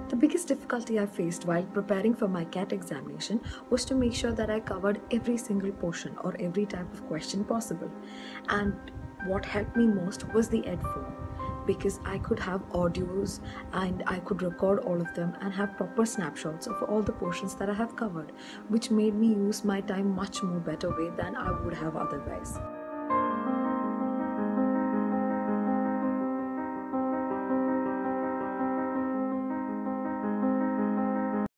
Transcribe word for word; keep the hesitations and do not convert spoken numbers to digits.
The biggest difficulty I faced while preparing for my C A T examination was to make sure that I covered every single portion or every type of question possible. And what helped me most was the Edfone, because I could have audios and I could record all of them and have proper snapshots of all the portions that I have covered, which made me use my time much more better way than I would have otherwise.